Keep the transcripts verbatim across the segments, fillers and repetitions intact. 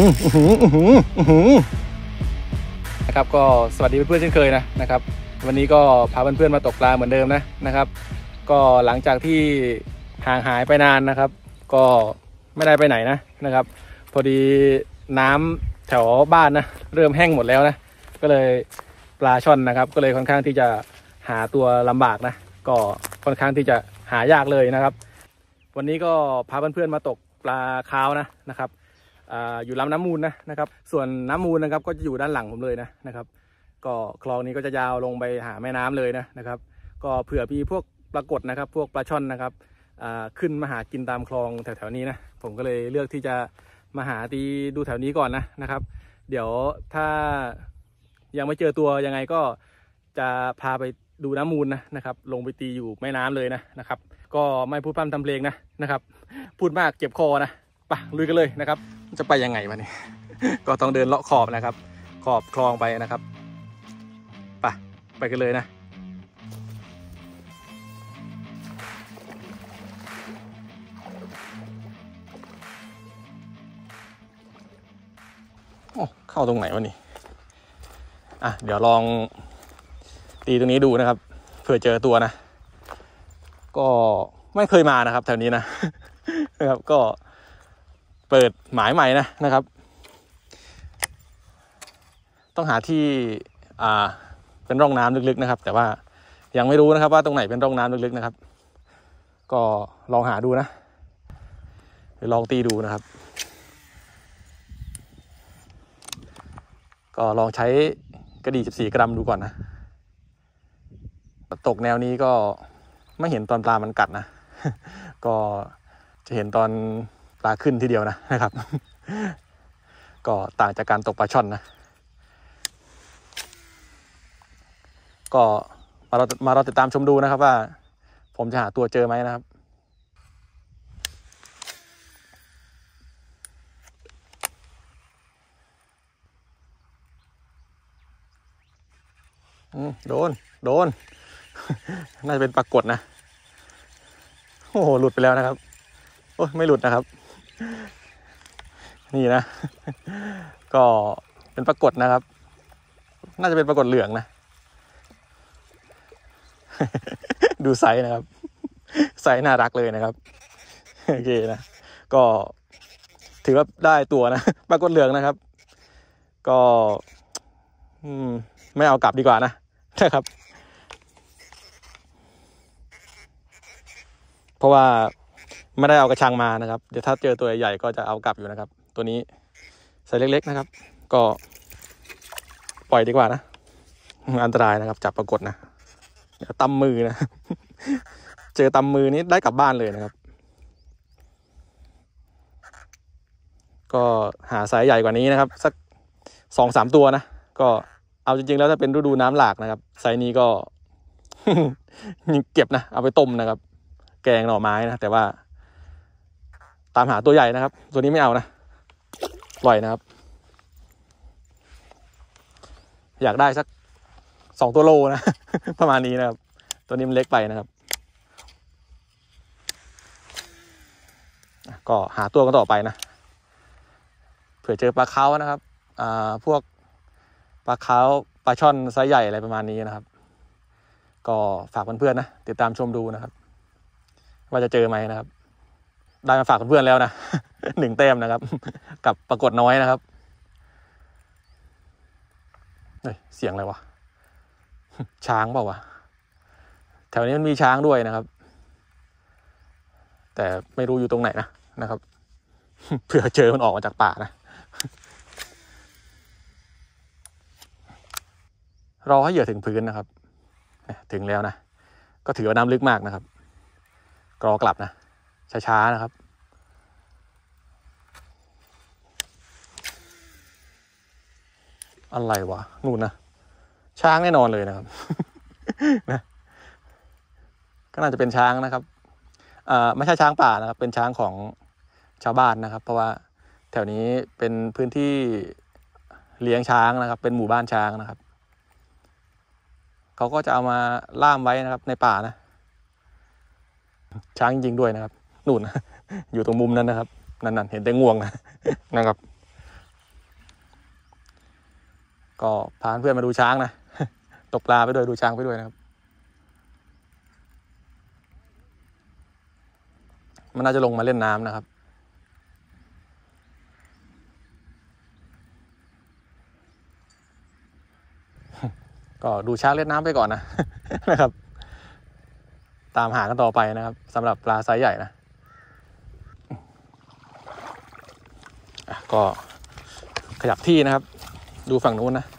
นะครับก็สวัสดีเพื่อนๆเช่นเคยนะนะครับวันนี้ก็พาเพื่อนๆมาตกปลาเหมือนเดิมนะนะครับก็หลังจากที่ห่างหายไปนานนะครับก็ไม่ได้ไปไหนนะนะครับพอดีน้ำแถวบ้านนะเริ่มแห้งหมดแล้วนะก็เลยปลาช่อนนะครับก็เลยค่อนข้างที่จะหาตัวลำบากนะก็ค่อนข้างที่จะหายากเลยนะครับวันนี้ก็พาเพื่อนๆมาตกปลาคาวนะนะครับอ่าอยู่ลำน้ำมูลนะนะครับส่วนน้ำมูลนะครับก็จะอยู่ด้านหลังผมเลยนะนะครับก็คลองนี้ก็จะยาวลงไปหาแม่น้ำเลยนะนะครับก็เผื่อมีพวกปลากดนะครับพวกปลาช่อนนะครับอ่าขึ้นมาหากินตามคลองแถวๆนี้นะผมก็เลยเลือกที่จะมาหาตีดูแถวนี้ก่อนนะนะครับเดี๋ยวถ้ายังไม่เจอตัวยังไงก็จะพาไปดูน้ำมูลนะนะครับลงไปตีอยู่แม่น้ำเลยนะนะครับก็ไม่พูดพร่ำทำเพลงนะนะครับพูดมากเจ็บคอนะไปลุยกันเลยนะครับจะไปยังไงวะเนี่ย ก็ต้องเดินเลาะขอบนะครับขอบคลองไปนะครับไปไปกันเลยนะโอ้เข้าตรงไหนวะนี่อ่ะเดี๋ยวลองตีตรงนี้ดูนะครับเผื่อเจอตัวนะก็ไม่เคยมานะครับแถวนี้นะ นะครับก็เปิดหมายใหม่นะนะครับต้องหาที่อ่าเป็นร่องน้ำลึกๆนะครับแต่ว่ายังไม่รู้นะครับว่าตรงไหนเป็นร่องน้ำลึกๆนะครับก็ลองหาดูนะเดี๋ยวลองตีดูนะครับก็ลองใช้กระดี่สิบสี่กรัมดูก่อนนะตกแนวนี้ก็ไม่เห็นตอนปลามันกัดนะ ก็จะเห็นตอนปลาขึ้นทีเดียวนะนะครับ ก็ต่างจากการตกปลาช่อนนะก็มาเรามาเราติดตามชมดูนะครับว่าผมจะหาตัวเจอไหมนะครับโดนโดน น่าจะเป็นปรากฏนะโอ้โหหลุดไปแล้วนะครับโอ้ไม่หลุดนะครับนี่นะ ก็เป็นปรากฏนะครับน่าจะเป็นปรากฏเหลืองนะ ดูไซส์นะครับไซส์น่ารักเลยนะครับโอเคนะก็ถือว่าได้ตัวนะปรากฏเหลืองนะครับก็อืมไม่เอากลับดีกว่านะนะครับเพราะว่าไม่ได้เอากระชังมานะครับเดี๋ยวถ้าเจอตัวใหญ่ก็จะเอากลับอยู่นะครับตัวนี้ไซส์เล็กๆนะครับก็ปล่อยดีกว่านะอันตรายนะครับจับปรากฏนะเดี๋ยวตำมือนะ เจอตำมือนี้ได้กลับบ้านเลยนะครับก็หาไซส์ใหญ่กว่านี้นะครับสักสองสามตัวนะก็เอาจริงๆแล้วถ้าเป็นฤดูน้ำหลากนะครับไซส์นี้ก็ เก็บนะเอาไปต้มนะครับแกงหน่อไม้นะแต่ว่าตามหาตัวใหญ่นะครับตัวนี้ไม่เอานะปล่อยนะครับอยากได้สักสองตัวโลนะ ประมาณนี้นะครับตัวนี้มันเล็กไปนะครับก็หาตัวกันต่อไปนะเผื่อเจอปลาเค้านะครับอ่าพวกปลาเค้าปลาช่อนไซส์ใหญ่อะไรประมาณนี้นะครับก็ฝากเพื่อนๆนะติดตามชมดูนะครับว่าจะเจอไหมนะครับได้มาฝากเพื่อนๆแล้วนะ หนึ่งแต้มนะครับ กับปรากฏน้อยนะครับเฮ้ยเสียงอะไรวะ ช้างเปล่าวะแถวนี้มันมีช้างด้วยนะครับแต่ไม่รู้อยู่ตรงไหนนะนะครับ เผื่อเจอมันออกมาจากป่านะ รอให้เหยื่อถึงพื้นนะครับถึงแล้วนะก็ถือว่าน้ำลึกมากนะครับกรอกลับนะช้าๆนะครับอะไรวะนู่นนะช้างแน่นอนเลยนะครับ นะก็น่าจะเป็นช้างนะครับอ่าไม่ใช่ช้างป่านะครับเป็นช้างของชาวบ้านนะครับเพราะว่าแถวนี้เป็นพื้นที่เลี้ยงช้างนะครับเป็นหมู่บ้านช้างนะครับเขาก็จะเอามาล่ามไว้นะครับในป่านะช้างจริงๆด้วยนะครับนู่นนะอยู่ตรงมุมนั้นนะครับนั่นๆเห็นแต่งวงนะนะครับก็พาเพื่อนมาดูช้างนะ ตกปลาไปด้วยดูช้างไปด้วยนะครับมันน่าจะลงมาเล่นน้ำนะครับก็ดูช้างเล่นน้ำไปก่อนนะ นะครับตามหากันต่อไปนะครับสำหรับปลาไซส์ใหญ่นะก็ขยับที่นะครับดูฝั่งนู้นนะ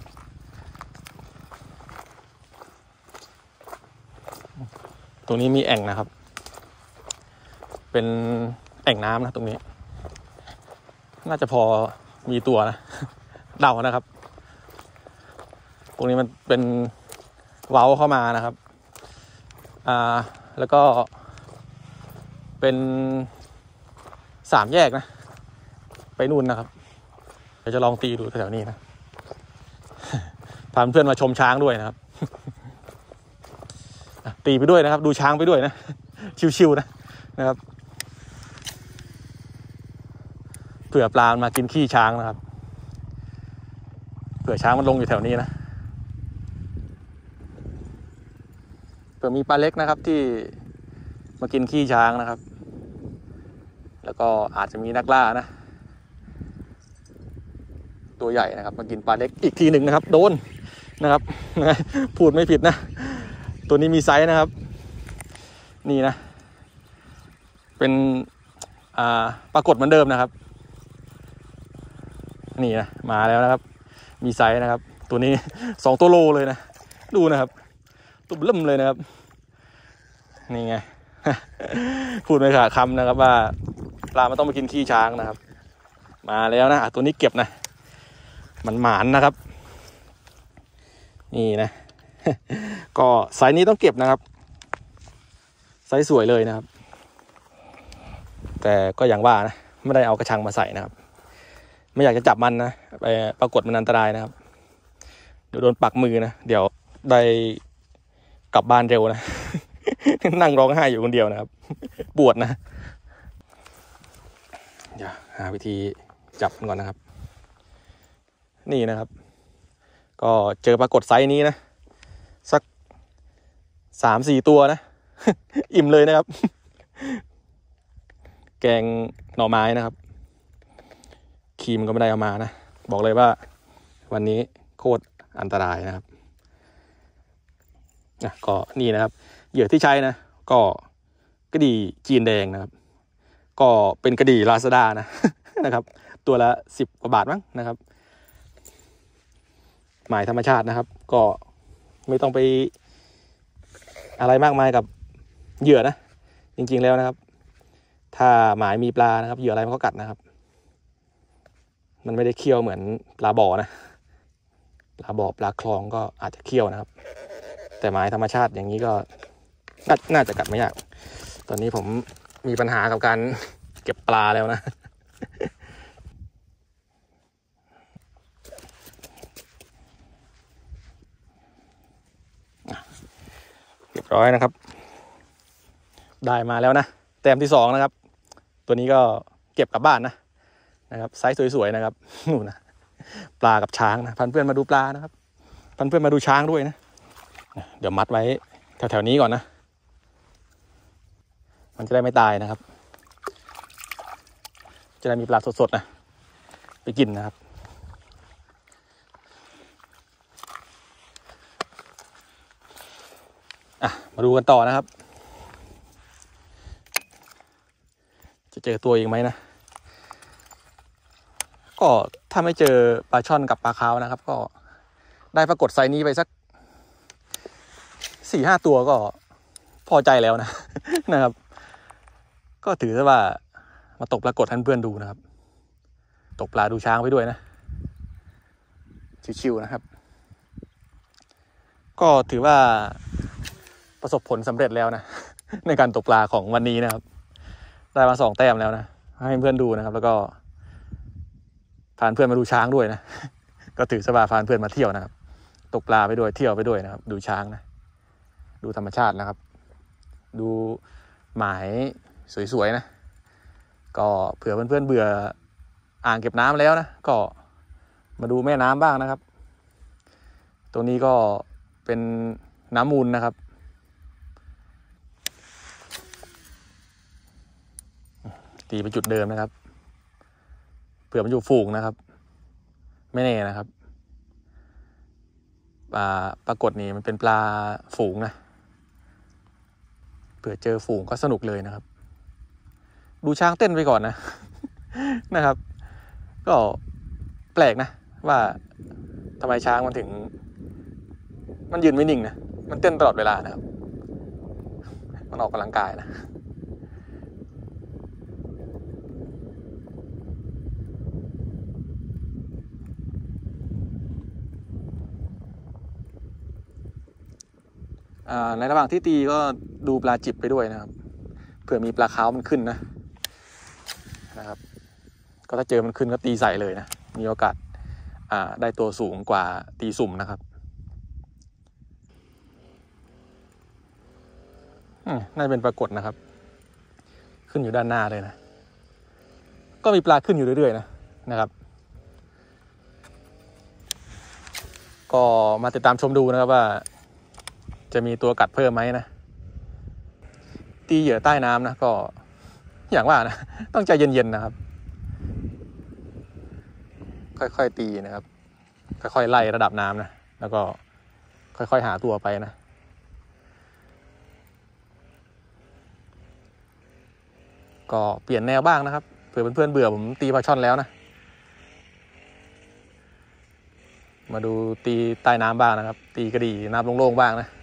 ตรงนี้มีแอ่งนะครับเป็นแอ่งน้ำนะตรงนี้น่าจะพอมีตัวนะ เดานะครับตรงนี้มันเป็นเว้าเข้ามานะครับอ่าแล้วก็เป็นสามแยกนะไปนู่นนะครับเดี๋ยวจะลองตีดูแถวนี้นะ พาเพื่อนมาชมช้างด้วยนะครับ ตีไปด้วยนะครับดูช้างไปด้วยนะ ชิวๆนะนะครับเผื่อปลามากินขี้ช้างนะครับเผื่อช้างมันลงอยู่แถวนี้นะเผื่อมีปลาเล็กนะครับที่มากินขี้ช้างนะครับแล้วก็อาจจะมีนักล่านะตัวใหญ่นะครับมากินปลาเล็กอีกทีหนึ่งนะครับโดนนะครับ พูดไม่ผิดนะตัวนี้มีไซส์นะครับนี่นะเป็นอ่าปรากฏเหมือนเดิมนะครับนี่นะมาแล้วนะครับมีไซส์นะครับตัวนี้สองตัวโลเลยนะดูนะครับตัวเริ่มเลยนะครับนี่ไง พูดไม่ขาดคำนะครับว่าปลามันต้องมากินขี้ช้างนะครับมาแล้วนะตัวนี้เก็บนะมันหมานนะครับนี่นะ ก็ไซส์นี้ต้องเก็บนะครับไซส์สวยเลยนะครับแต่ก็อย่างว่านะไม่ได้เอากระชังมาใส่นะครับไม่อยากจะจับมันนะไปปรากฏมันอันตรายนะครับเดี๋ยวโดนปักมือนะเดี๋ยวได้กลับบ้านเร็วนะ นั่งร้องไห้อยู่คนเดียวนะครับปวดนะเดี๋ยวหาวิธีจับมันก่อนนะครับนี่นะครับก็เจอปรากฏไซส์นี้นะสักสามสี่ตัวนะ อิ่มเลยนะครับ แกงหน่อไม้นะครับครีมก็ไม่ได้เอามานะบอกเลยว่าวันนี้โคตรอันตรายนะครับนะก็นี่นะครับเหยื่อที่ใช้นะก็กระดี่จีนแดงนะครับก็เป็นกระดี่ลาซาด้านะ นะครับตัวละสิบกว่าบาทมั้งนะครับหมายธรรมชาตินะครับก็ไม่ต้องไปอะไรมากมายกับเหยื่อนะจริงๆแล้วนะครับถ้าหมายมีปลานะครับเหยื่ออะไรมันก็กัดนะครับมันไม่ได้เคี้ยวเหมือนปลาบ่อนะปลาบ่อปลาคลองก็อาจจะเคี้ยวนะครับแต่หมายธรรมชาติอย่างนี้ก็นน่าจะกัดไม่ยากตอนนี้ผมมีปัญหากับการเก็บปลาแล้วนะ เรียบร้อยนะครับได้มาแล้วนะแต้มที่สองนะครับตัวนี้ก็เก็บกลับบ้านนะนะครับไซส์สวยๆนะครับนู่นนะปลากับช้างนะพันเพื่อนมาดูปลานะครับพันเพื่อนมาดูช้างด้วยนะเดี๋ยวมัดไว้แถวๆนี้ก่อนนะมันจะได้ไม่ตายนะครับจะได้มีปลาสดๆนะไปกินนะครับอ่ะมาดูกันต่อนะครับจะเจอตัวอีกไหมนะก็ถ้าไม่เจอปลาช่อนกับปลาคาวนะครับก็ได้ปรากฏไซส์นี้ไปสักสี่ห้าตัวก็พอใจแล้วนะ นะครับก็ถือซะว่ามาตกปรากฏให้เพื่อนดูนะครับตกปลาดูช้างไปด้วยนะชิวๆนะครับก็ถือว่าประสบผลสำเร็จแล้วนะ ในการตกปลาของวันนี้นะครับได้มาสองแต้มแล้วนะให้เพื่อนดูนะครับแล้วก็พาเพื่อนมาดูช้างด้วยนะ ก็ถือซะว่าพาเพื่อนมาเที่ยวนะครับตกปลาไปด้วยเที่ยวไปด้วยนะครับดูช้างนะดูธรรมชาตินะครับดูหมายสวยๆนะก็เผื่อเพื่อนๆเบื่ออ่างเก็บน้ำแล้วนะก็มาดูแม่น้ำบ้างนะครับตัวนี้ก็เป็นน้ำมูลนะครับตีไปจุดเดิมนะครับเผื่อมันอยู่ฝูงนะครับไม่แน่นะครับปลาปรากฏนี่มันเป็นปลาฝูงนะเผื่อเจอฝูงก็สนุกเลยนะครับดูช้างเต้นไปก่อนนะ นะครับก็แปลกนะว่าทำไมช้างมันถึงมันยืนไม่นิ่งนะมันเต้นตลอดเวลานะครับมันออกกำลังกายนะในระหว่างที่ตีก็ดูปลาจิบไปด้วยนะครับเผื่อมีปลาขาวมันขึ้นนะนะครับก็ถ้าเจอมันขึ้นก็ตีใส่เลยนะมีโอกาสได้ตัวสูงกว่าตีสุ่มนะครับน่าจะเป็นปรากฏนะครับขึ้นอยู่ด้านหน้าเลยนะก็มีปลาขึ้นอยู่เรื่อยๆนะนะครับก็มาติดตามชมดูนะครับว่าจะมีตัวกัดเพิ่มไหมนะตีเหยื่อใต้น้ำนะก็อย่างว่านะต้องใจเย็นๆนะครับค่อยๆตีนะครับค่อยๆไล่ระดับน้ำนะแล้วก็ค่อยๆหาตัวไปนะก็เปลี่ยนแนวบ้างนะครับเผื่อเพื่อนๆเบื่อผมตีปลาช่อนแล้วนะมาดูตีใต้น้ำบ้างนะครับตีกระดี่น้ำโล่งๆบ้างนะ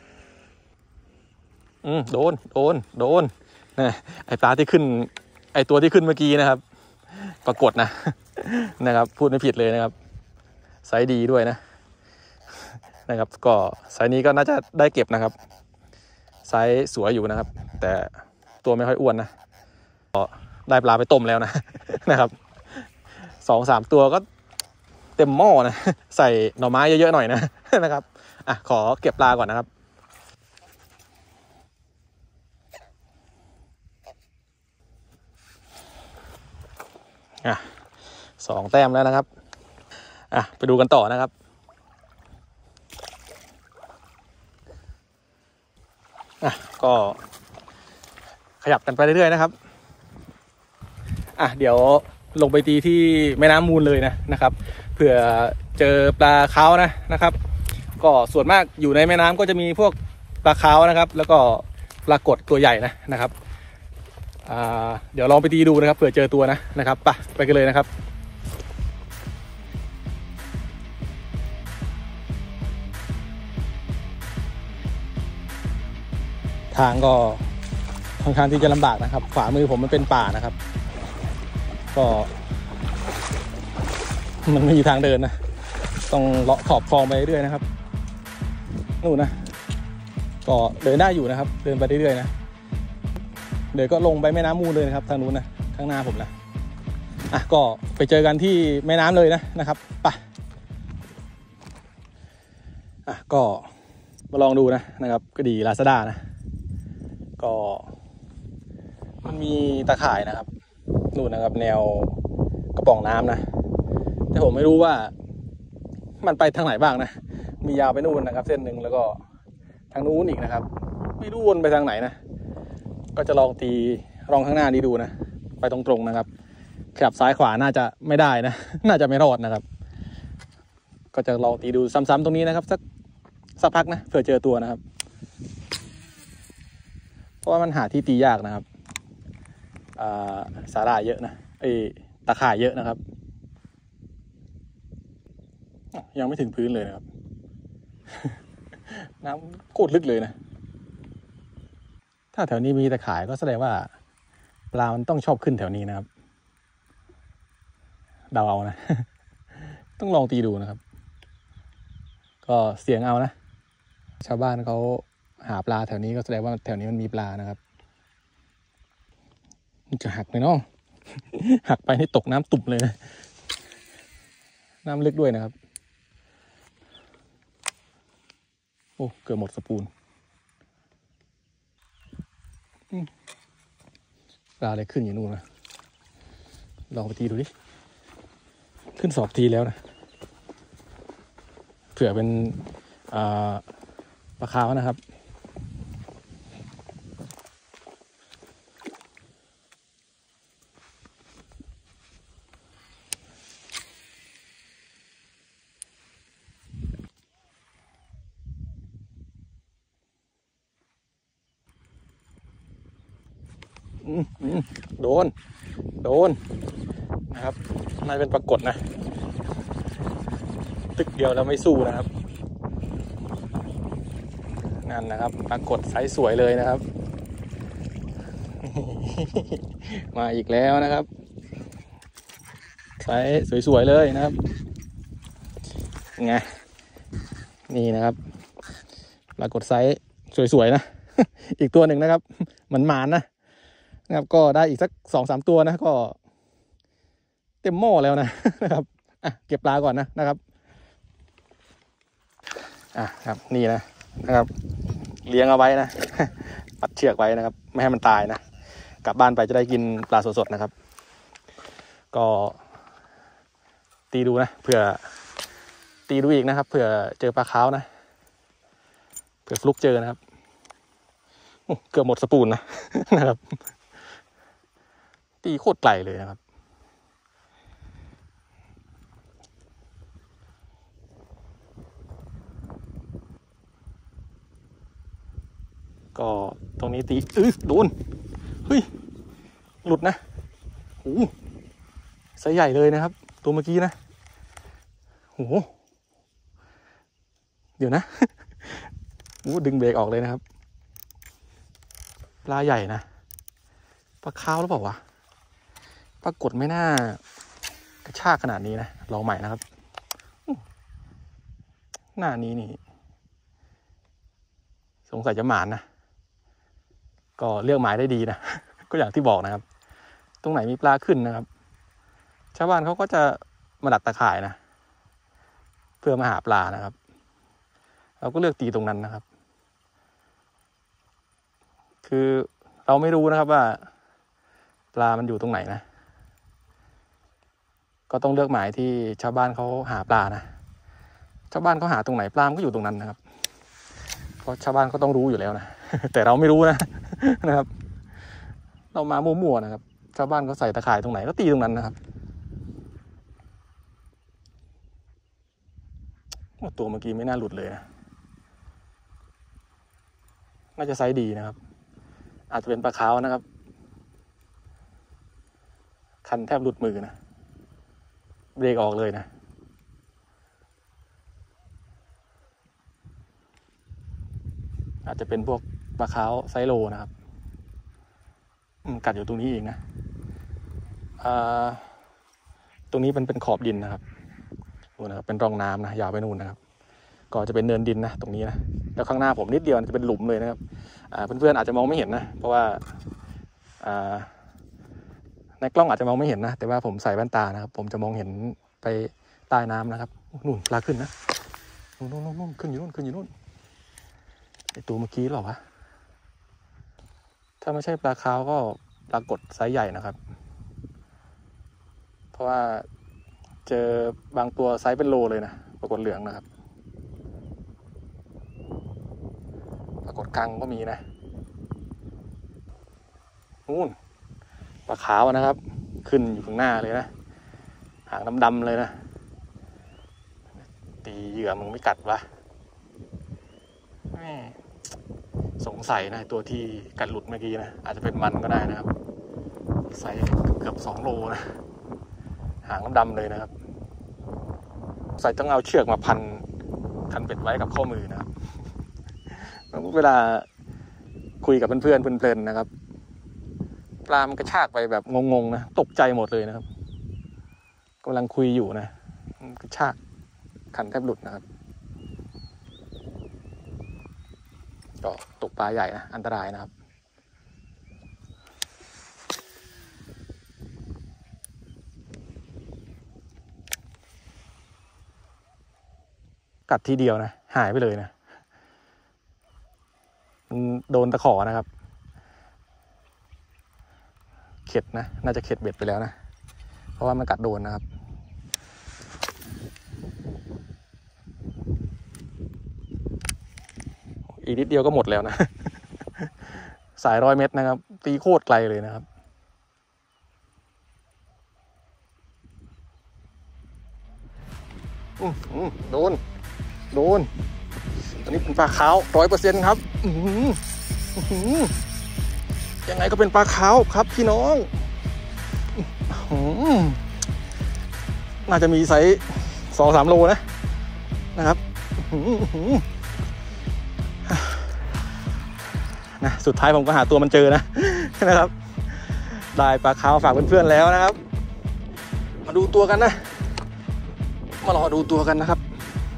อืมโดนโดนโดนนะไอปลาที่ขึ้นไอตัวที่ขึ้นเมื่อกี้นะครับปรากฏนะนะครับพูดไม่ผิดเลยนะครับไซส์ดีด้วยนะนะครับก็ไซส์นี้ก็น่าจะได้เก็บนะครับไซส์สวยอยู่นะครับแต่ตัวไม่ค่อยอ้วนนะก็ได้ปลาไปต้มแล้วนะนะครับสองสามตัวก็เต็มหม้อนะใส่หน่อไม้เยอะๆหน่อยนะนะครับอ่ะขอเก็บปลาก่อนนะครับอ่ะสองแต้มแล้วนะครับอ่ะไปดูกันต่อนะครับอ่ะก็ขยับกันไปเรื่อยๆนะครับอ่ะเดี๋ยวลงไปตีที่แม่น้ำมูลเลยนะนะครับเผื่อเจอปลาขาวนะนะครับก็ส่วนมากอยู่ในแม่น้ำก็จะมีพวกปลาขาวนะครับแล้วก็ปลากดตัวใหญ่นะนะครับอ่าเดี๋ยวลองไปตีดูนะครับเผื่อเจอตัวนะนะครับไปไปกันเลยนะครับทางก็ค่อนข้างที่จะลำบากนะครับขวามือผมมันเป็นป่านะครับก็มันไม่มีทางเดินนะต้องเลาะขอบคลองไปเรื่อยนะครับนู่นนะก็เดินได้อยู่นะครับเดินไปเรื่อยๆนะเดี๋ยวก็ลงไปแม่น้ำมูลเลยนะครับทางนู้นนะข้างหน้าผมนะอ่ะก็ไปเจอกันที่แม่น้ำเลยนะนะครับไปอ่ะก็มาลองดูนะนะครับก็ดีลาซาด้านะก็มันมีตะข่ายนะครับนู่นนะครับแนวกระป๋องน้ำนะแต่ผมไม่รู้ว่ามันไปทางไหนบ้างนะมียาวไปนู่นนะครับเส้นหนึ่งแล้วก็ทางนู้นอีกนะครับไม่รู้วนไปทางไหนนะก็จะลองตีลองข้างหน้านี้ดูนะไปตรงๆนะครับขยับซ้ายขวาน่าจะไม่ได้นะน่าจะไม่รอดนะครับก็จะลองตีดูซ้ำๆตรงนี้นะครับสักสักพักนะเผื่อเจอตัวนะครับเพราะว่ามันหาที่ตียากนะครับสาหร่ายเยอะนะไอ้ตะข่ายเยอะนะครับยังไม่ถึงพื้นเลยนะครับ น้ำโคตรลึกเลยนะถ้าแถวนี้มีตะข่ายก็แสดงว่าปลามันต้องชอบขึ้นแถวนี้นะครับเดาเอานะ ต้องลองตีดูนะครับก็เสียงเอานะชาวบ้านเขาหาปลาแถวนี้ก็แสดงว่าแถวนี้มันมีปลานะครับมันจะหักเลยเนาะ หักไปให้ตกน้ำตุ่มเลยนะน้ำลึกด้วยนะครับโอ้เกือบหมดสปูนปลาอะไรขึ้นอยู่นู่นนะลองไปตีดูดิขึ้นสอบทีแล้วนะเผื่อเป็นปลาขาวนะครับโดนโดนนะครับน่าเป็นปรากฏนะตึกเดียวแล้วไม่สู้นะครับนั่นนะครับปรากฏไซส์สวยเลยนะครับ มาอีกแล้วนะครับไซส์สวยๆเลยนะครับไงนี่นะครับปรากฏไซส์สวยๆนะ อีกตัวหนึ่งนะครับเหมือนหมานนะนะครับก็ได้อีกสักสองสามตัวนะก็เต็มหม้อแล้วนะนะครับอ่ะเก็บปลาก่อนนะนะครับอ่ะครับนี่นะนะครับเลี้ยงเอาไว้นะ ปัดเชือกไว้นะครับไม่ให้มันตายนะกลับบ้านไปจะได้กินปลาสดๆนะครับก็ตีดูนะเผื่อตีดูอีกนะครับเผื่อเจอปลาขาวนะเผื่อฟลุกเจอนะครับเกือบหมดสปูนนะ นะครับตีโคตรไกลเลยนะครับก็ตรงนี้ตีเออโดนเฮ้ยหลุดนะโอ้ไซส์ใหญ่เลยนะครับตัวเมื่อกี้นะโอ้เดี๋ยวนะ โอ้ดึงเบรกออกเลยนะครับปลาใหญ่นะปลาขาวหรือเปล่าวะปรากฏไม่น่ากระชากขนาดนี้นะลองใหม่นะครับหน้านี้นี่สงสัยจะหมานนะก็เลือกหมายได้ดีนะ ก็อย่างที่บอกนะครับตรงไหนมีปลาขึ้นนะครับชาวบ้านเขาก็จะมาดักตะข่ายนะเพื่อมาหาปลานะครับเราก็เลือกตีตรงนั้นนะครับคือเราไม่รู้นะครับว่าปลามันอยู่ตรงไหนนะก็ต้องเลือกหมายที่ชาวบ้านเขาหาปลานะชาวบ้านเขาหาตรงไหนปลามันก็อยู่ตรงนั้นนะครับเพราะชาวบ้านเขาต้องรู้อยู่แล้วนะ แต่เราไม่รู้นะ นะครับเรามามั่วๆนะครับชาวบ้านเขาใส่ตะข่ายตรงไหนก็ตีตรงนั้นนะครับตัวเมื่อกี้ไม่น่าหลุดเลยนะน่าจะไซส์ดีนะครับอาจจะเป็นปลาขาวนะครับคันแทบหลุดมือนะเบรกออกเลยนะอาจจะเป็นพวกปลาขาวไซโลนะครับกัดอยู่ตรงนี้เองนะตรงนี้เป็นเป็นขอบดินนะครับดูนะครับเป็นร่องน้ำนะยาวไปนู่นนะครับก็จะเป็นเนินดินนะตรงนี้นะแล้วข้างหน้าผมนิดเดียวจะเป็นหลุมเลยนะครับเพื่อนๆอาจจะมองไม่เห็นนะเพราะว่าในกล้องอาจจะมองไม่เห็นนะแต่ว่าผมใส่แว่นตานะครับผมจะมองเห็นไปใต้น้ำนะครับนู่นปลาขึ้นนะนู่นนู่นนู่นขึ้นอยู่นู่นขึ้นอยู่นู่นไอตัวเมื่อกี้หรอวะถ้าไม่ใช่ปลาขาวก็ปรากฏไซส์ใหญ่นะครับเพราะว่าเจอบางตัวไซส์เป็นโลเลยนะปรากฏเหลืองนะครับปรากฏกังก็มีนะนู่นปลาขาวนะครับขึ้นอยู่ข้างหน้าเลยนะหางดำๆเลยนะตีเหยื่อมึงไม่กัดวะสงสัยนะตัวที่กัดหลุดเมื่อกี้นะอาจจะเป็นมันก็ได้นะครับไซส์เกือบสองโลนะหางดำเลยนะครับใส่ต้องเอาเชือกมาพันคันเป็ดไว้กับข้อมือนะครับเวลาคุยกับเพื่อนๆเพลินๆนะครับปลามันกระชากไปแบบงงๆนะตกใจหมดเลยนะครับกำลังคุยอยู่นะกระชากคันแทบหลุดนะครับก็ตกปลาใหญ่นะอันตรายนะครับกัดทีเดียวนะหายไปเลยนะมันโดนตะขอนะครับเข็ดนะน่าจะเข็ดเบ็ดไปแล้วนะเพราะว่ามันกัดโดนนะครับอีกนิดเดียวก็หมดแล้วนะ สายร้อยเมตรนะครับตีโคตรไกลเลยนะครับอืมโดนโดนอันนี้เป็นปลาขาวร้อยเปอร์เซ็นต์ครับยังไงก็เป็นปลาขาวครับพี่น้องน่าจะมีไซส์สองสามโลนะนะครับนะสุดท้ายผมก็หาตัวมันเจอนะนะครับได้ปลาขาวฝากเพื่อนๆแล้วนะครับมาดูตัวกันนะมารอดูตัวกันนะครับ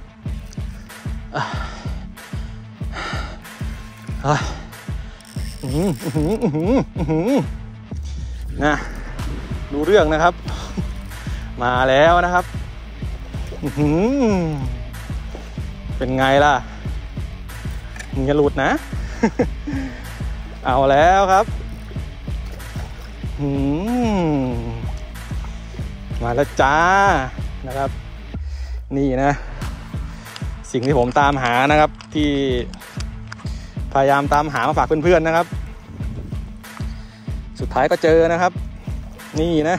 นะดูเรื่องนะครับมาแล้วนะครับเป็นไงล่ะมึงจะหลุดนะเอาแล้วครับมาแล้วจ้านะครับนี่นะสิ่งที่ผมตามหานะครับที่พยายามตามหามาฝากเพื่อนๆนะครับสุดท้ายก็เจอนะครับนี่นะ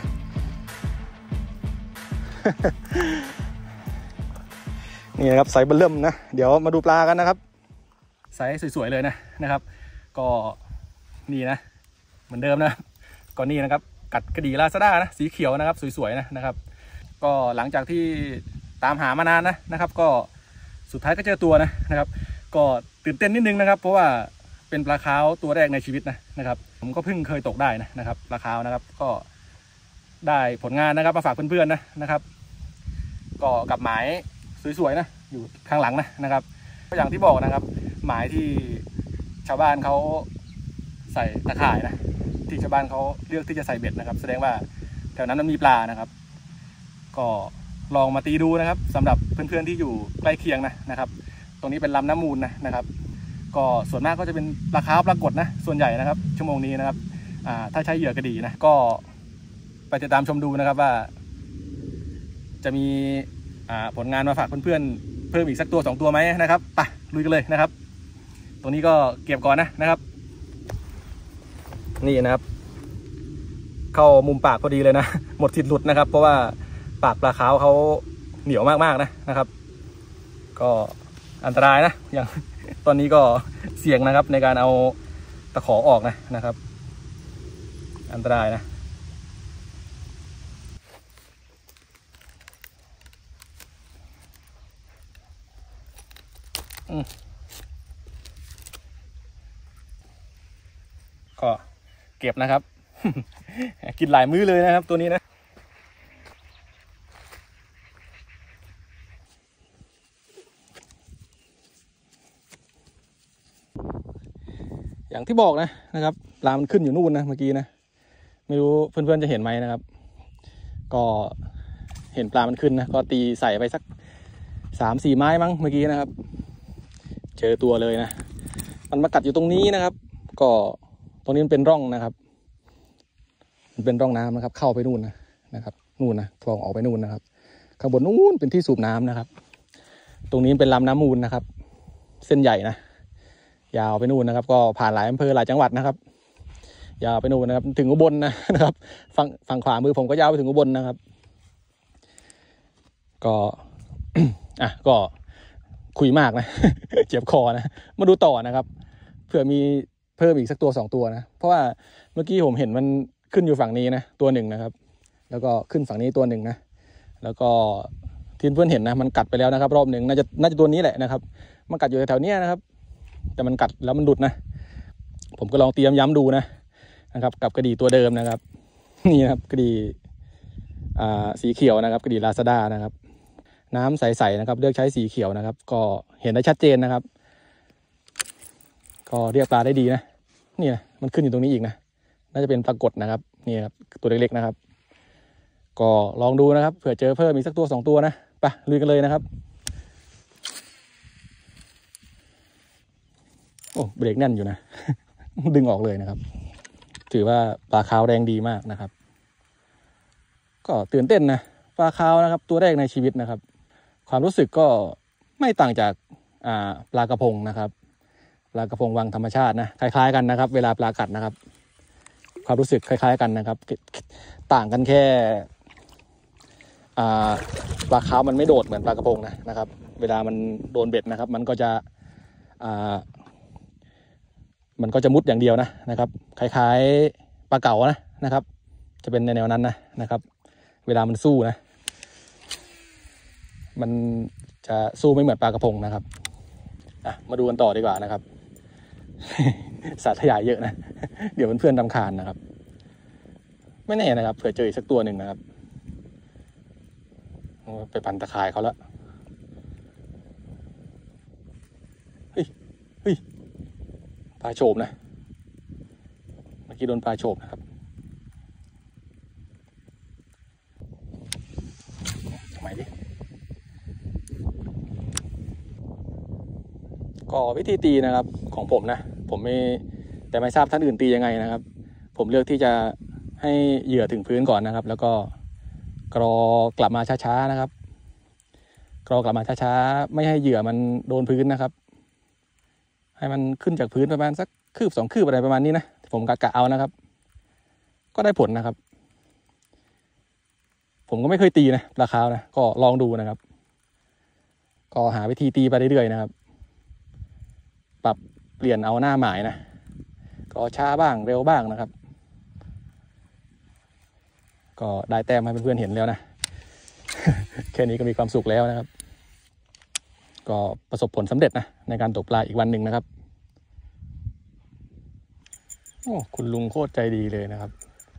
นี่นะครับไซส์เบิ่มนะเดี๋ยวมาดูปลากันนะครับไซส์สวยๆเลยนะนะครับก็นี่นะเหมือนเดิมนะก็นี่นะครับกัดกระดี่ลาซาด้านะสีเขียวนะครับสวยๆนะนะครับก็หลังจากที่ตามหามานานนะนะครับก็สุดท้ายก็เจอตัวนะนะครับก็ตื่นเต้นนิดนึงนะครับเพราะว่าเป็นปลาขาวตัวแรกในชีวิตนะนะครับผมก็เพิ่งเคยตกได้นะนะครับปลาขาวนะครับก็ได้ผลงานนะครับมาฝากเพื่อนๆนะนะครับก็กับหมายสวยๆนะอยู่ข้างหลังนะนะครับก็อย่างที่บอกนะครับหมายที่ชาวบ้านเขาใส่ตะข่ายนะที่ชาวบ้านเขาเลือกที่จะใส่เบ็ดนะครับแสดงว่าแถวนั้นมันมีปลานะครับก็ลองมาตีดูนะครับสำหรับเพื่อนๆที่อยู่ใกล้เคียงนะนะครับตรงนี้เป็นลำน้ำมูลนะนะครับก็ส่วนมากก็จะเป็นปลาขาวปลากดนะส่วนใหญ่นะครับชั่วโมงนี้นะครับอ่าถ้าใช้เหยื่อกระดี่นะก็ไปติดตามชมดูนะครับว่าจะมีอ่าผลงานมาฝากเพื่อนๆเพิ่มอีกสักตัวสองตัวไหมนะครับไปลุยกันเลยนะครับตรงนี้ก็เก็บก่อนนะนะครับนี่นะครับเข้ามุมปากพอดีเลยนะหมดสิทธิ์หลุดนะครับเพราะว่าปากปลาขาวเขาเหนียวมากๆนะนะครับก็อันตรายนะอย่างตอนนี้ก็เสี่ยงนะครับในการเอาตะขอออกนะนะครับอันตรายนะก็เก็บนะครับ กินหลายมื้อเลยนะครับตัวนี้นะอย่างที่บอกนะนะครับปลามันขึ้นอยู่นู่นนะเมื่อกี้นะไม่รู้เพื่อนๆจะเห็นไหมนะครับก็เห็นปลามันขึ้นนะก็ตีใส่ไปสักสามสี่ไม้มั้งเมื่อกี้นะครับเจอตัวเลยนะมันมากัดอยู่ตรงนี้นะครับก็ตรงนี้มันเป็นร่องนะครับมันเป็นร่องน้ำนะครับเข้าไปนู่นนะนะครับนู่นนะคลองออกไปนู่นนะครับข้างบนนู่นเป็นที่สูบน้ำนะครับตรงนี้เป็นลำน้ำมูลนะครับเส้นใหญ่นะยาวไปนู่นนะครับก็ผ่านหลายอำเภอหลายจังหวัดนะครับยาวไปนู่นนะครับถึงอุบลนะนะครับฝั่งฝั่งขวามือผมก็ยาวไปถึงอุบลนะครับก็ อ่ะก็คุยมากนะ เจ็บคอนะมาดูต่อนะครับเผื่อมีเพิ่มอีกสักตัวสองตัวนะเพราะว่าเมื่อกี้ผมเห็นมันขึ้นอยู่ฝั่งนี้นะตัวหนึ่งนะครับแล้วก็ขึ้นฝั่งนี้ตัวหนึ่งนะแล้วก็ที่เพื่อนเห็นนะมันกัดไปแล้วนะครับรอบหนึ่งน่าจะน่าจะตัวนี้แหละนะครับมันกัดอยู่แถวๆนี้นะครับแต่มันกัดแล้วมันหลุดนะผมก็ลองเตรียมย้ำดูนะนะครับกับกระดี่ตัวเดิมนะครับนี่นะครับกระดี่อ่าสีเขียวนะครับกระดี่ลาซาด้านะครับน้ำใสๆนะครับเลือกใช้สีเขียวนะครับก็เห็นได้ชัดเจนนะครับก็เรียกปลาได้ดีนะนี่นะมันขึ้นอยู่ตรงนี้อีกนะน่าจะเป็นปลากดนะครับนี่ครับตัวเล็กๆนะครับก็ลองดูนะครับเผื่อเจอเพิ่มอีกสักตัวสองตัวนะไปลุยกันเลยนะครับโอ้เบรกแน่นอยู่นะ ดึงออกเลยนะครับถือว่าปลาขาวแรงดีมากนะครับก็ตื่นเต้นนะปลาขาวนะครับตัวแรกในชีวิตนะครับความรู้สึกก็ไม่ต่างจากอ่าปลากระพงนะครับปลากระพงวังธรรมชาตินะคล้ายๆกันนะครับเวลาปลากัดนะครับความรู้สึกคล้ายๆกันนะครับต่างกันแค่ปลาคาร์ฟมันไม่โดดเหมือนปลากระพงนะนะครับเวลามันโดนเบ็ดนะครับมันก็จะมันก็จะมุดอย่างเดียวนะนะครับคล้ายๆปลาเก๋านะนะครับจะเป็นในแนวนั้นนะนะครับเวลามันสู้นะมันจะสู้ไม่เหมือนปลากระพงนะครับอ่ะมาดูกันต่อดีกว่านะครับ สาธยายเยอะนะเดี๋ยวเพื่อนๆรำคาญนะครับไม่แน่นะครับเผื่อเจออีกสักตัวหนึ่งนะครับไปพันตะข่ายเขาแล้วเฮ้ยเฮ้ยปลาโฉบนะเมื่อกี้โดนปลาโฉบนะครับทำไมดิก็วิธีตีนะครับของผมนะผมไม่แต่ไม่ทราบท่านอื่นตียังไงนะครับผมเลือกที่จะให้เหยื่อถึงพื้นก่อนนะครับแล้วก็กรอกลับมาช้าๆนะครับกรอกลับมาช้าๆไม่ให้เหยื่อมันโดนพื้นนะครับให้มันขึ้นจากพื้นประมาณสักคืบสองคืบอะไรประมาณนี้นะผมกะกะเอานะครับก็ได้ผลนะครับผมก็ไม่เคยตีนะปลาคาร์ฟนะก็ลองดูนะครับก็หาวิธีตีไปเรื่อยๆนะครับปรับเปลี่ยนเอาหน้าหมายนะก็ช้าบ้างเร็วบ้างนะครับก็ได้แต้มให้เพื่อนๆเห็นแล้วนะ แค่นี้ก็มีความสุขแล้วนะครับก็ประสบผลสำเร็จนะในการตกปลาอีกวันหนึ่งนะครับโอ้คุณลุงโคตรใจดีเลยนะครับ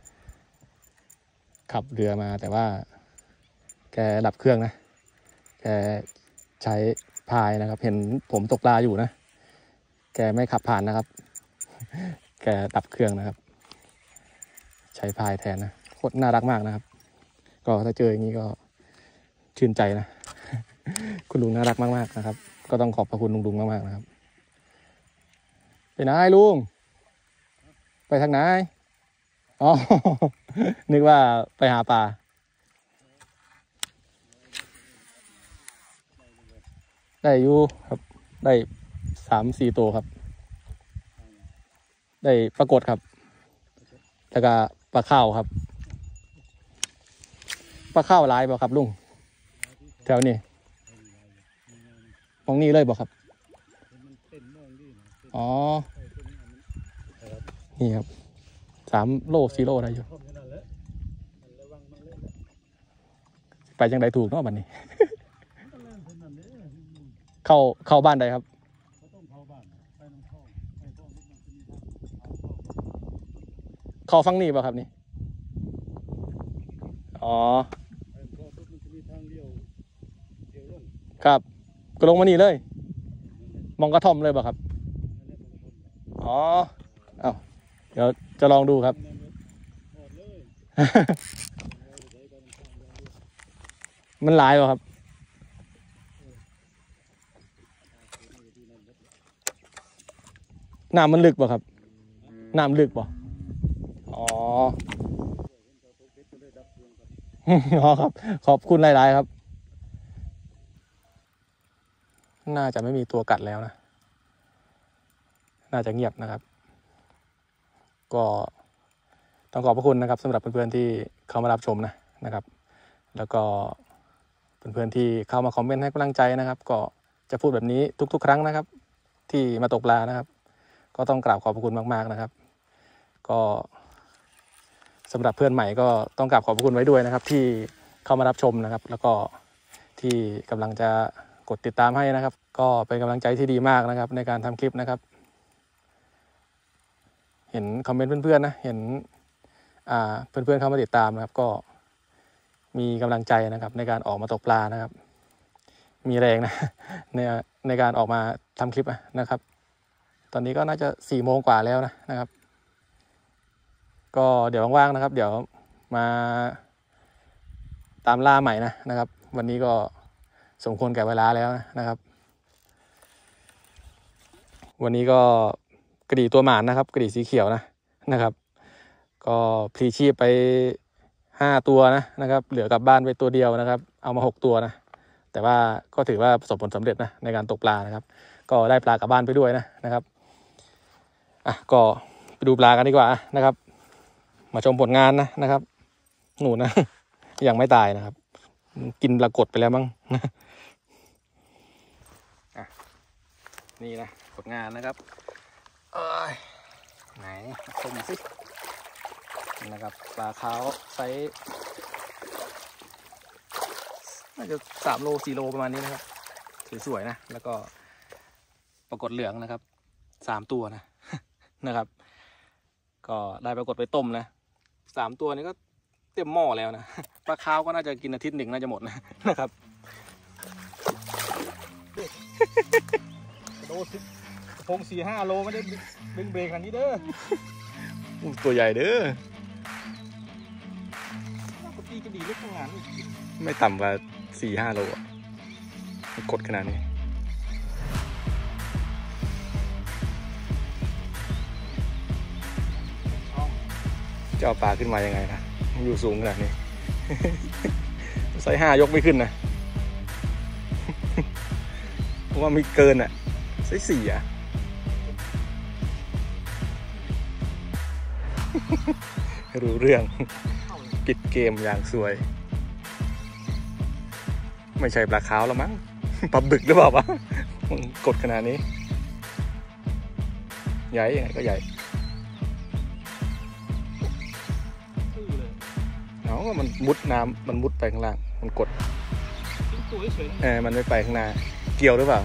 ขับเรือมาแต่ว่าแกดับเครื่องนะแกใช้พายนะครับเห็นผมตกปลาอยู่นะแกไม่ขับผ่านนะครับแกดับเครื่องนะครับใช้พายแทนนะโคตรน่ารักมากนะครับก็ถ้าเจออย่างนี้ก็ชื่นใจนะ คุณลุงน่ารักมากๆนะครับก็ต้องขอบพระคุณลุงๆมากๆนะครับไปไหนลุงไปทางไหนอ๋อ นึกว่าไปหาปลาได้อยู่ครับได้สามสี่ตัวครับได้ปรากฏครับแล้วก็ปลาข้าวครับปลาข้าวลายบ่ครับลุงแถวนี้มองนี่เลยบ่ครับอ๋อนี่ครับสามโลสี่โลอะไรอยู่ไปจังใดถูกเนาะบัดนี้ เข้าเข้าบ้านใดครับเข้าฟังนี่ป่ะครับนี่อ๋อครับก็ลงมานี่เลยมองกระท่อมเลยป่ะครับอ๋อเอ้าเดี๋ยวจะลองดูครับ มันหลายป่ะครับน้ำมันลึกป่ะครับน้ำลึกป่ะอ๋อ อ๋อครับขอบคุณหลายๆครับน่าจะไม่มีตัวกัดแล้วนะน่าจะเงียบนะครับก็ต้องขอบพระคุณนะครับสำหรับเพื่อนๆที่เข้ามารับชมนะนะครับแล้วก็เพื่อนๆที่เข้ามาคอมเมนต์ให้กำลังใจนะครับก็จะพูดแบบนี้ทุกๆครั้งนะครับที่มาตกปลานะครับก็ต้องกราบขอบพระคุณมากๆนะครับก็สำหรับเพื่อนใหม่ก็ต้องกราบขอบพระคุณไว้ด้วยนะครับที่เข้ามารับชมนะครับแล้วก็ที่กำลังจะกดติดตามให้นะครับก็เป็นกำลังใจที่ดีมากนะครับในการทำคลิปนะครับเห็นคอมเมนต์เพื่อนๆนะเห็นอ่าเพื่อนๆเข้ามาติดตามนะครับก็มีกำลังใจนะครับในการออกมาตกปลานะครับมีแรงนะในในการออกมาทำคลิปนะครับตอนนี้ก็น่าจะสี่โมงกว่าแล้วนะนะครับก็เดี๋ยวว่างๆนะครับเดี๋ยวมาตามล่าใหม่นะนะครับวันนี้ก็สมควรแก่เวลาแล้วนะครับวันนี้ก็กระดี่ตัวหมานนะครับกระดี่สีเขียวนะนะครับก็พลีชีพไปห้าตัวนะนะครับเหลือกลับบ้านไปตัวเดียวนะครับเอามาหกตัวนะแต่ว่าก็ถือว่าประสบผลสำเร็จนะในการตกปลานะครับก็ได้ปลากลับบ้านไปด้วยนะนะครับอ่ะก็ไปดูปลากันดีกว่านะครับมาชมผลงานนะนะครับหนูนะ ยังไม่ตายนะครับกินปลากดไปแล้วมั้งอ่ะนี่นะผลงานนะครับเอ้ยไหนชมสินะครับปลาขาวไซส์น่าจะสามโลสี่โลประมาณนี้นะครับสวยๆนะแล้วก็ปรากฏเหลืองนะครับสามตัวนะ นะครับก็ได้ปรากฏไปต้มนะสามตัวนี้ก็เต็มหม้อแล้วนะปลาขาวก็น่าจะกินอาทิตย์หนึ่งน่าจะหมดนะนะครับโลสิบพงสี่ห้าโลไม่ได้เบ่งเบรกขนาดนี้เด้อตัวใหญ่เด้อตีกระดีเล็กขนาดนี้ไม่ต่ำกว่าสี่ห้าโลกดขนาดนี้จะเอาปลาขึ้นมายังไงนะอยู่สูงขนาดนี้ ไซส์ห้ายกไม่ขึ้นนะเพราะว่ามีเกินอ่ะไซส์สี่อ่ะ รู้เรื่องปิดเกมอย่างสวยไม่ใช่ปลาขาวแล้วมั้งปลาบึกหรือเปล่าวะมันกดขนาดนี้ใหญ่ยังไงก็ใหญ่เอาก็มันมุดน้ำมันมุดไปข้างล่างมันกดเออมันไม่ไปข้างหน้าเกี่ยวหรือเปล่า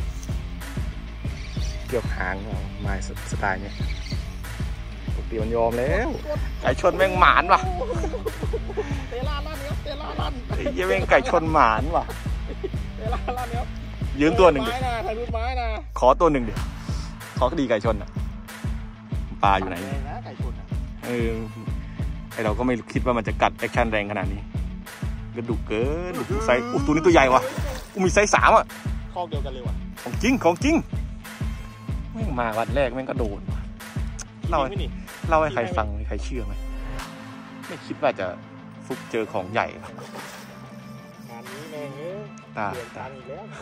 เกี่ยวหางไม้สไตล์เนี้ยปกติมันยอมแล้วไก่ชนแม่งหมานว่ะเตล่าลั่นครับเตล่าลั่นไอ้ยี่แม่งไก่ชนหมานว่ะเตล่าลั่นครับยืมตัวหนึ่งดิถ่ายรูปไม้นะขอตัวหนึ่งดิขอกระดีไก่ชนอ่ะปลาอยู่ไหนไก่ชนอ่ะเออไอเราก็ไม่คิดว่ามันจะกัดแอคชั่นแรงขนาดนี้กระดูกเกินไซส์อุ้ยตัวนี้ตัวใหญ่ว่ะอุ้ยมีไซส์สามอ่ะข้อเดียวกันเลยว่ะของจริงของจริงแม่งมาวันแรกแม่งก็โดนว่ะเล่าเล่าให้ใครฟังใครเชื่อไหมไม่คิดว่าจะฟุกเจอของใหญ่ครับงานนี้แม่งเอ้ยตาตาอีกแล้ว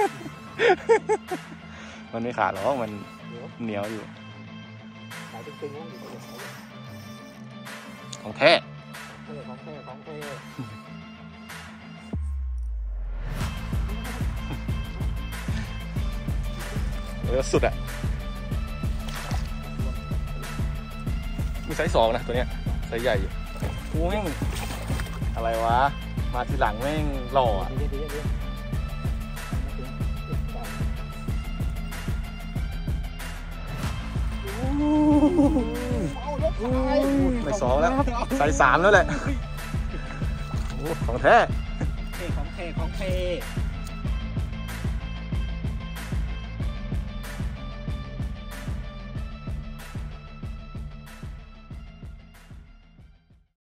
มันไม่ขาดหรอกมันเหนียวอยู่ของแท้ของแท้ของแท้เออสุดอะมีไซส์สองนะตัวเนี้ยไซส์ใหญ่อยู่โอ้ยอะไรวะมาทีหลังแม่งหล่ออะไม่สองแล้วไซส์สามแล้วแหละของแท้ของแท้ของแท้